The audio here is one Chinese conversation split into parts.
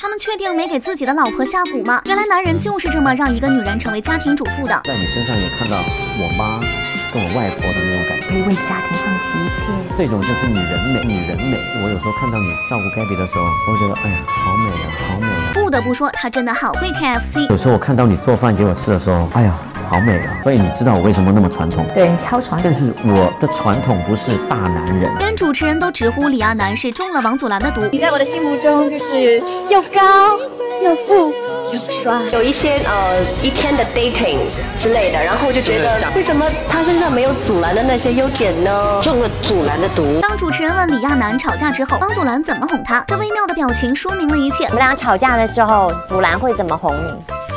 他们确定没给自己的老婆下蛊吗？原来男人就是这么让一个女人成为家庭主妇的。 在你身上也看到我妈跟我外婆的那种感觉， 可以为家庭放弃一切， 这种就是女人美，女人美。我有时候看到你照顾 Gabby 的时候，我会觉得哎呀，好美啊，好美啊。 不得不说，她真的好会 KFC。 有时候我看到你做饭给我吃的时候，哎呀，好美啊。所以你知道我为什么那么传统？ 对，你超传统。 但是我的传统不是大男人。 连主持人都直呼李亚男是中了王祖蓝的毒。 你在我的心目中就是又高又富又帅。 有一些一天的 dating 之类的，然后就觉得为什么他身上没有祖蓝的那些优点呢？中了祖蓝的毒。 当主持人问李亚男吵架之后，王祖蓝怎么哄他？这微妙的表情说明了一切。 我们俩吵架的时候，祖蓝会怎么哄你？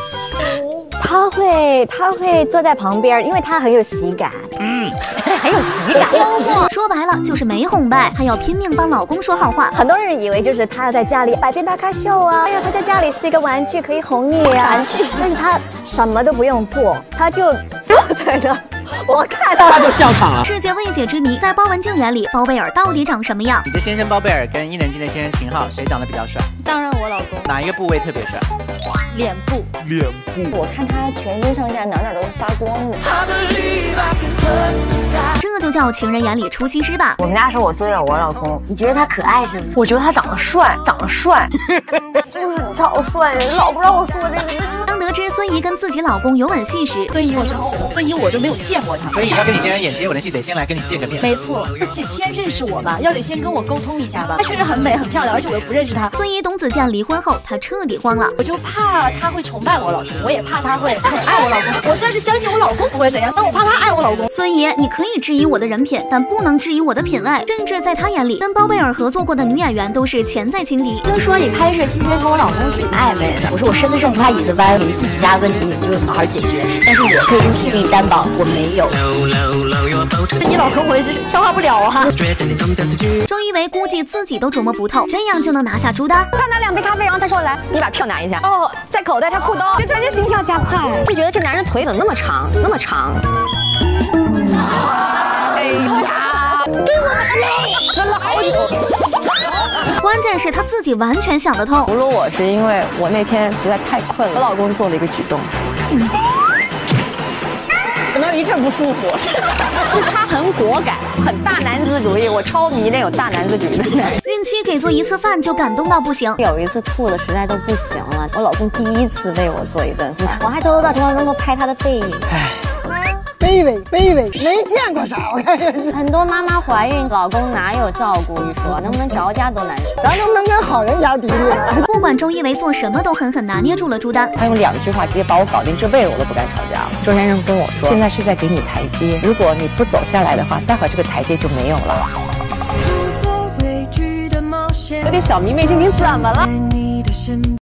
他会坐在旁边，因为他很有喜感，很有喜感。 说白了就是没哄败，还要拼命帮老公说好话。 很多人以为就是他要在家里百变大咖秀啊，哎呀，他在家里是一个玩具，可以哄你啊，玩具。但是他什么都不用做，他就坐在那。我看到他就笑场了。 世界未解之谜，在包文婧眼里，包贝尔到底长什么样？ 你的先生包贝尔跟伊能静的先生秦昊，谁长得比较帅？ 当然我老公。 哪一个部位特别帅？ 脸部。 我看他全身上下哪都是发光的。 这就叫情人眼里出西施吧。 我们家说我追了我老公，你觉得他可爱是吗？我觉得他长得帅，就是超帅的，老不让我说这个。 当得知孙怡跟自己老公有吻戏时， 孙怡我生气了，孙怡我就没有见过他。 所以要跟你先生演接吻的戏，得先来跟你见个面。 没错，而且先认识我吧，要得先跟我沟通一下吧。她确实很美很漂亮，而且我又不认识她。 孙怡董子健离婚后，她彻底慌了。 我就怕她会崇拜我老公，我也怕她会很爱我老公。我虽然是相信我老公不会怎样，但我怕她爱我老公。 孙怡，你可以质疑我的人品，但不能质疑我的品味。甚至在她眼里，跟包贝尔合作过的女演员都是潜在情敌。 听说你拍摄期间跟我老公挺暧昧的，我说我身子正不怕椅子歪，你自己家的问题你就好好解决。但是我可以用性命担保，我没有。 那你老公我一直消化不了啊。 周一围估计自己都琢磨不透，这样就能拿下朱丹。 他拿2杯咖啡，然后他说来，你把票拿一下。哦，在口袋，他裤兜，就突然间心跳加快，就觉得这男人腿怎么那么长，那么长。哎呀，给我睡，忍了好久。 关键是他自己完全想得通。 除了我是因为我那天实在太困了，我老公做了一个举动，可能一阵不舒服。 他很果敢，很大男子主义，我超迷恋有大男子主义的男人。 孕期给做一次饭就感动到不行， 有一次吐的实在都不行了，我老公第一次为我做一顿饭，我还偷偷到厨房门口拍他的背影。 卑微，没见过啥。我看很多妈妈怀孕，老公哪有照顾一说，能不能着家都难说， 咱能不能跟好人家比比？ 不管周一围做什么，都狠狠拿捏住了朱丹。 他用2句话直接把我搞定，这辈子我都不敢吵架了。周先生跟我说，现在是在给你台阶，如果你不走下来的话，待会儿这个台阶就没有了。有点小迷妹心情，怎么了？